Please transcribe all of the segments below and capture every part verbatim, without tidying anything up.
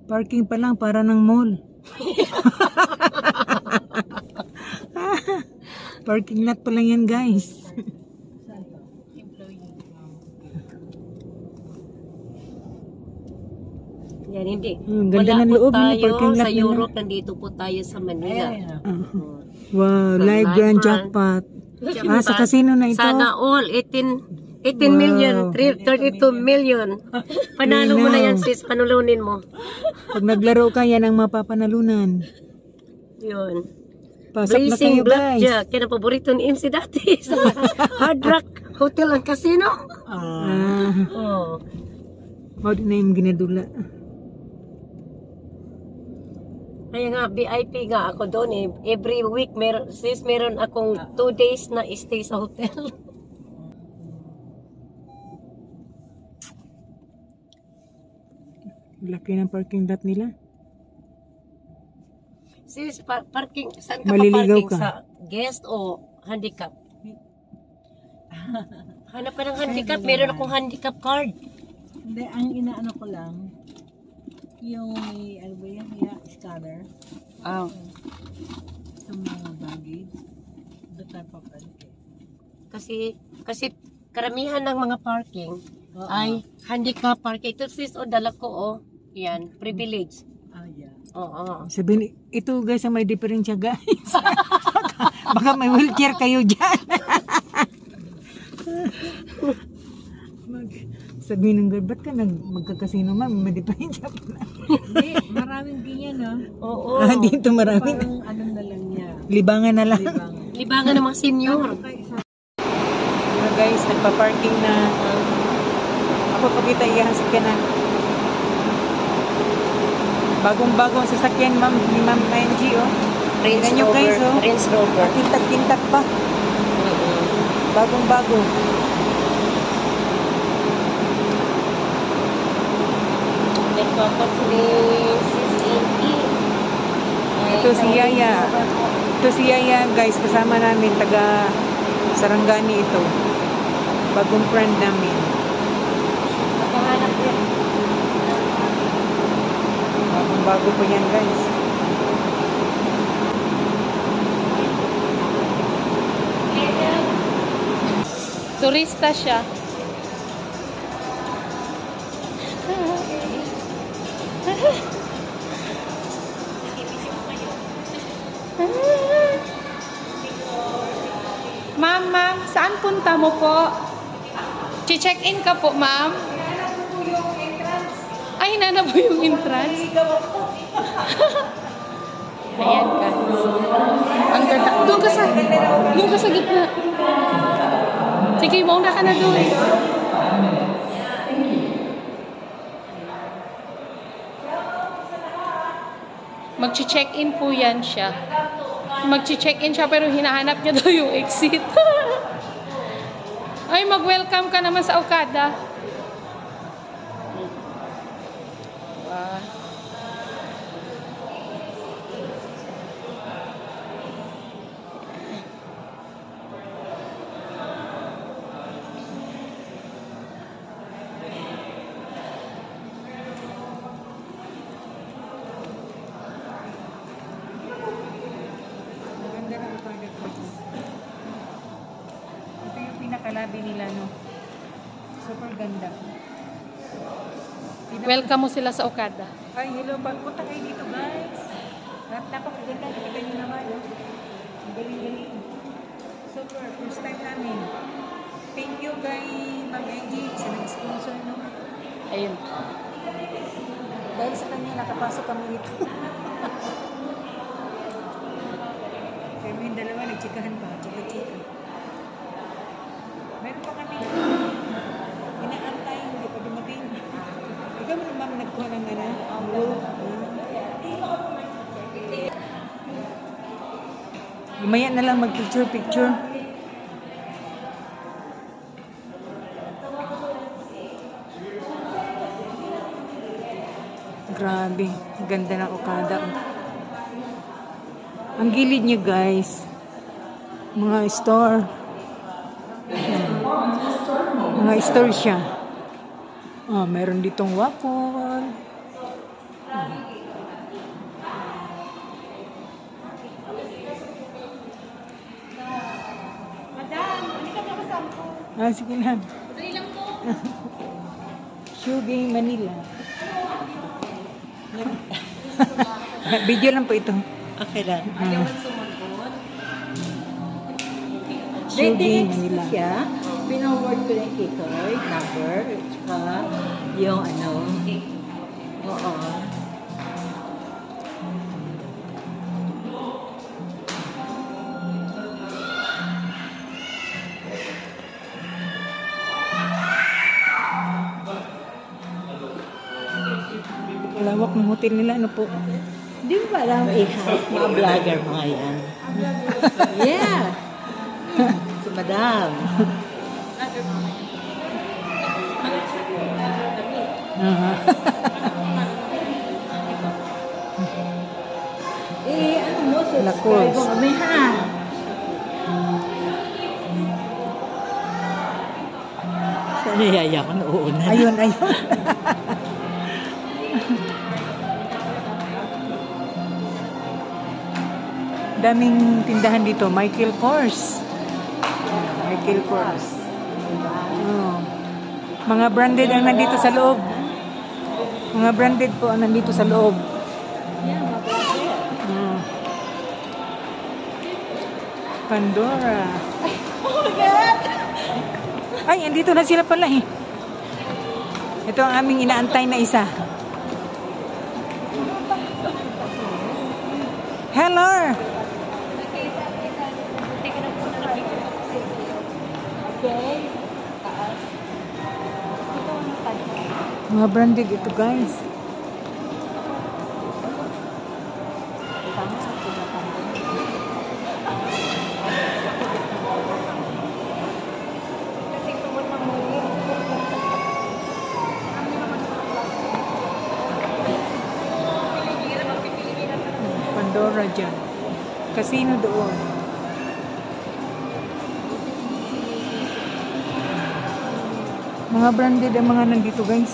Parking pa lang para ng mall. Parking lot pa lang yan, guys. Yan, hindi. Hmm, ganda Wala ng po loob, tayo parking lot sa nila. Europe, nandito po tayo sa Manila. Uh, wow, Sa live live grand grand. jackpot. Ah, sa casino na ito. Sana all, eighteen, eighteen Wow. million, thirty-two million. Panalo mo na yan, sis, panulunin mo. Pag naglaro ka, yan ang mapapanalunan. Yun. Pasok na Blazing kayo, guys. Blackjack. Yan ang paborito ni M C dati sa Hard Rock Hotel and Casino. Ah, Oh. oh, di na yung ginadula. Kaya nga, V I P nga ako doon eh. Every week, meron, sis, meron akong two days na stay sa hotel. Laki ng parking lot nila. Sis, par parking, saan ka Maliligaw pa parking? ka. Sa guest o handicap? Hanap ka ng handicap, meron akong handicap card. Hindi, ang inaano ko lang, yung may, ano ba yan, yeah, scanner, Ah. sa mga baggage, doon tayo papalit. Kasi, kasi karamihan ng mga parking Oo. ay handicap parking. Ito sis, o dala ko, o. Yan, privilege. Ah, yeah. Oo. Sabihin, ito guys, ang may diferensya, guys. baka, baka may wheelchair kayo dyan. Mag, sabihin ng girl, ba't ka nag, magkakasino, ma'am? May diferensya pala. Hindi, maraming ganyan, ha? Oo. Ah, dito marami. Parang ano na lang niya, Libangan na lang. libang. Libangan ng mga senior. Mga guys, nagpa-parking na. Ako pakita iyan sa kanan. Bagong-bagong sasakyan, ma'am, ni Ma'am Angie, oh. Range Tingnan nyo, Rover. guys, oh. Range Rover. Kintat-kintat pa. Bagong-bago. Nagpapat ni Sis Inky. Ito si Yaya. Ito si Yaya, guys. Kasama namin. Taga Sarangani ito. Bagong friend namin. Nakahanap yan. Bagong-bago pa yan, guys. Turista siya. Ma'am, ma'am, saan punta mo po? Che-check-in ka po, ma'am? Ay, hinanap mo yung entrance? Ayan ka. Ang ganda. Doon ka sa, doon ka sa gitna. Sige, mauna ka na doon. Mag-check-in po yan siya. Mag-check-in siya pero hinahanap niya daw yung exit. Ay, mag-welcome ka naman sa Okada. Wow. Maganda na ito. Ito yung pinakalabi nila, no? Super ganda. Welcome mo sila sa Okada. Ay, hello. Punta kayo dito, guys. Napakaganda. Nakita nyo naman, no? Ang galing-galing. Super. First time namin. Thank you kay Ma'am Angie sa nag-sponsor, no? Ayun. Dahil sa kanya, nakapasok kami dito. Kaya may dalawa, nagchikahan pa. Chika-chika. Meron pa kami. Inaantay, hindi pa dumating. Ikaw mo naman nagkuha ng ano? Roll. Mamaya na lang mag-picture-picture. Grabe, ganda ng Okada. Ang gilid niya, guys, mga store. Mga store siya. Oh, meron ditong waffle. Ah, sige lang. Dali lang po. Shugay Manila. Video lang po ito. Okay lang. Ah, Then, Shugay next Manila. siya, pinoward ko na yung Kikoy, number, tsaka yung ano, oo. Lawak ng hotel nila. Ano po? Di ba alam, ihat, mga vlogger mga yan. Yeah! Si Madam. Aha. Eh, ano mo, subscribe Lakos. mo kami ha. Saan niyaya ko na uuna? Ayun, ayun. Daming tindahan dito. Michael Kors. Michael Kors. Oh. Mga branded ang nandito sa loob. Mga branded po ang nandito sa loob. Oh. Pandora. Oh my God! Ay, andito na sila pala eh. Ito ang aming inaantay na isa. Hello! Mga branded ito, guys. Pandora dyan. Casino doon. Mga branded ang mga nandito, guys.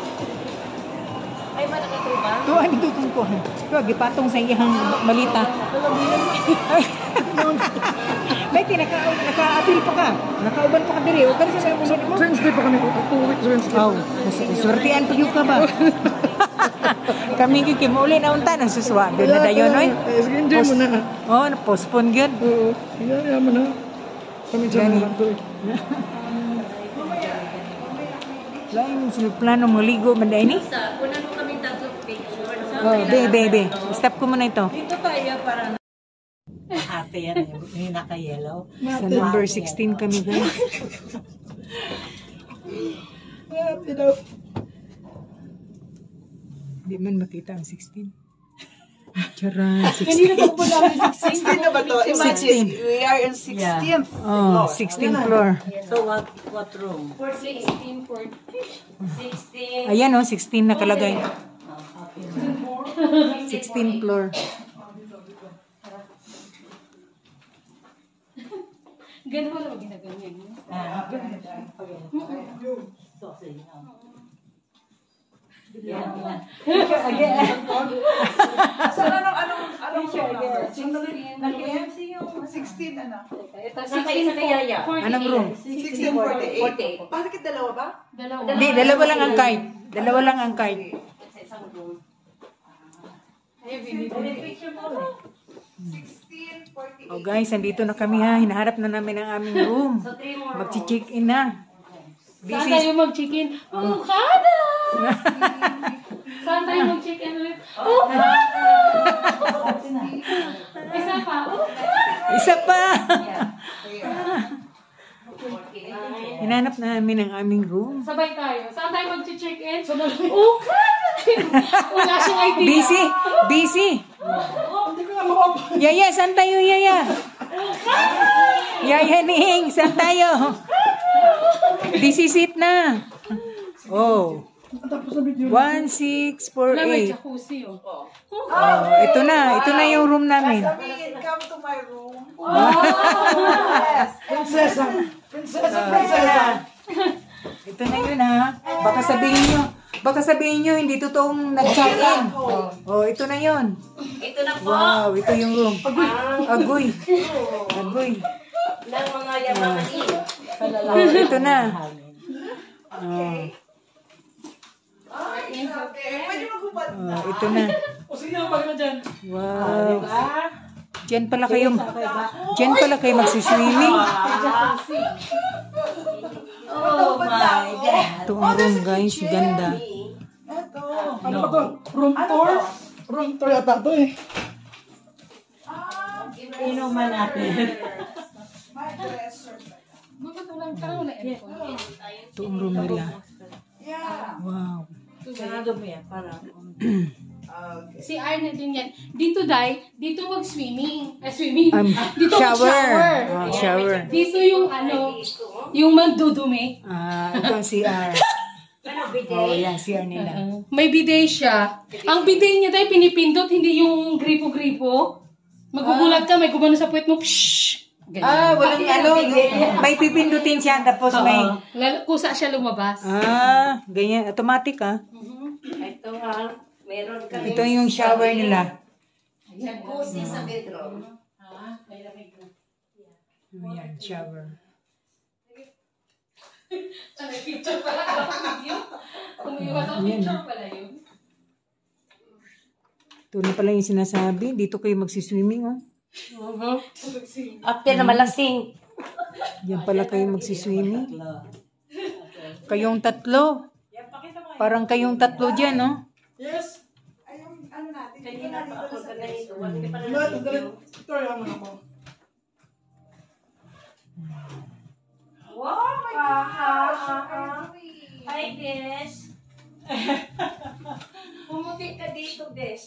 Ay, malaki ito ba? Ito, ano dito itong ko? Ito, gipatong sa iyang malita. Ay, Bay, naka, naka-appeal pa ka. Nakauban pa ka diri. Huwag ka rin sa mga mo. Wednesday pa kami ko. Two weeks Wednesday. Oh, swertian pa yun ka ba? Kami kikim uli na unta ng suswa. Doon na dayon, oy. Eh, sige, enjoy mo na. Oh, na-postpone yun. Oo. Iya, mo na. Kami dyan Gani. na lang to eh. Lain, sinagplano maligo, manday ni? Sa, una mo kami tatlo picture. Oh, be, be, be. Stop ko muna ito. Dito tayo para ate yan, yung naka-yellow. Sa number sixteen kami, guys. Ate daw. Hindi man makita ang sixteen. Charan, Kanina sixteen. pa po namin sixteen na ba to? sixteen. We are in sixteenth. Oh, sixteenth floor. So what what room? For sixteen, for sixteen. Ayan, oh, sixteen nakalagay. sixteen floor. Ganun wala mag ginaganyan. Ah, so, sige. Yan, yan. Saan anong, anong, anong Picture again. Nag-M C yung sixteen, ano? Ito, Nakaisa sa yaya. Anong room? sixteen forty-eight. forty-eight. Bakit dalawa ba? Dalawa. Hindi, dalawa lang ang card. Dalawa lang ang card. Sa isang room. Ay, binibili. Picture mo rin. sixteen forty-eight. Oh guys, andito na kami ha. Hinaharap na namin ang aming room. So, three more room. Magchi-check-in na. Saan Busy. tayo mag-check-in? Okada! Saan tayo mag-check-in ulit? Okada! Isa pa. Okada! Isa pa. forty-nine. Hinanap namin ang aming room. Sabay tayo. Saan tayo mag-check-in? Okada! Wala siyang idea. Busy. Busy. Yaya, saan tayo, Yaya? Yaya Ning, saan tayo? Busy seat na. Oh. one six four Wala, may eight. jacuzzi oh. Oh, ito na. Ito na yung room namin. Sabihin, come to my room. Yes. Prinsesa. Prinsesa, Prinsesa. Ito na yun ha. Baka sabihin nyo, baka sabihin nyo, hindi totoong nag-check-in. Oh, ito na yun. Ito na po. Wow, ito yung room. Ang Agoy. Agoy. ng mga yamamanin. Oh, ito na. Oh. Pwede maghubad. Oh, ito na. O sige, bag na dyan. Wow. Diyan pala kayo, diyan pala kayo magsiswimming. Oh my God. Ito ang room guys, ganda. Ito. Ano ba to? Room tour? Room tour yata to eh. Inuman natin. My dresser. Bakit walang tao na aircon? Ito ang room nila. Yeah. Wow. Si Arne din yan. Dito, Day, dito mag-swimming. Eh, swimming. Um, Dito shower. mag-shower. Oh, shower. Dito yung ano, yung mandudumi. Ah, ito ang C R. Oh, yan, C R nila. May bidet siya. Ang bidet niya, Day, pinipindot, hindi yung gripo-gripo. Magugulat ka, may gumano sa puwet mo. Pshhh! Ganyan. Ah, walang ano, may pipindutin siya tapos may... Lalo, kusa siya lumabas. Ah, ganyan, automatic ah. Ito ha, meron kami. Ito yung shower nila. Jacuzzi sa bedroom. Ayan, shower. Ano, picture pala ka ng video? Umiwas ang picture pala yun. Ito na pala yung sinasabi. Dito kayo magsiswimming oh. After na malasing. Yan pala kayo magsiswimming. Kayong tatlo. Parang kayong tatlo dyan, no? Yes. Ay, yung ano natin. Kanina pa ako ganito. Wala pa Ano, na ito galit. Tour yan mo naman. Wow, my God. Hi, Des. Pumuti ka dito, Des.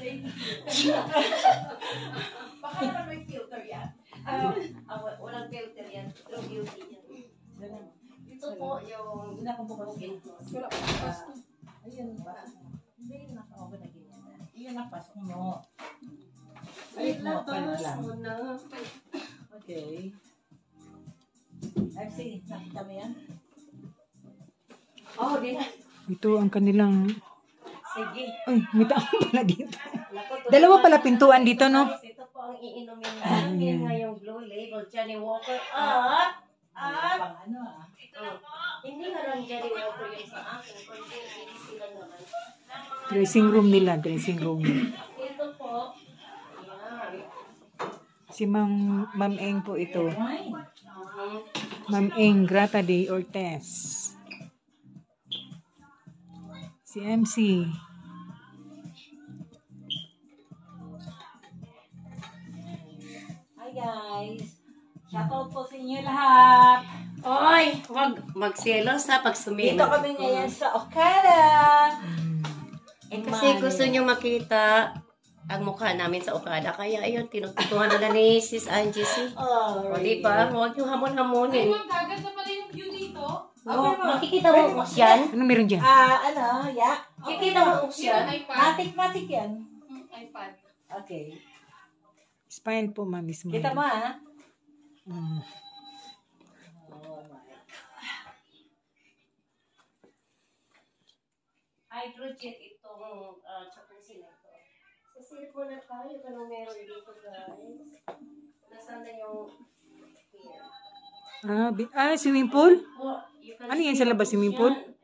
Baka naman may filter yan. Ah, ah, walang filter yan. True beauty yan. Ito po yung booking ko. Wala pa bukas. Ayun ba? Hindi, naka-over na ganyan. Iyan ang pasok mo. Ay, mo, palit lang. Muna. Okay. I've seen it. Nakita mo yan? Oh, di na. Ito ang kanilang... Sige. Ay, may tao pala dito. Dalawa pala pintuan dito, no? Ito po ang iinumin namin ngayong Blue Label Johnny Walker at at Pang ano ah. oh, hindi nga lang Johnny Walker yung sa akin, kundi hindi sila naman. Dressing room nila, dressing room. Ito po, yan. Si Ma'am Ma'am Eng po ito. Mhm. Ma'am Eng Grata de Ortez. Si M C. Hi guys. Shoutout po sa inyo lahat. Oy, wag magselos ha pag sumino. Dito kami ngayon sa Okada. Eh, kasi gusto nyo makita ang mukha namin sa Okada. Kaya ayun, tinututuhan na ni Sis Angie si. Oh, O, di ba? Huwag nyo Ay, hamon-hamonin. ma'am, gaganda pala yung view dito. Oh, makikita mo yan? Ano meron dyan? Ah, ano, ya. Makikita mo Yung yan? iPad. Matik-matik yan. Hmm, iPad. Okay. Spine po, Ma'am Ismail. Kita mo ha. Mm. Oh my. Hydrojet itong uh, jacuzzi na ito. Sa cellphone na tayo, kung meron dito guys. Nasaan na yung here? Ah, bi- ah, swimming pool? Oh, you can Ano yan see sa labas, yung swimming pool? ocean.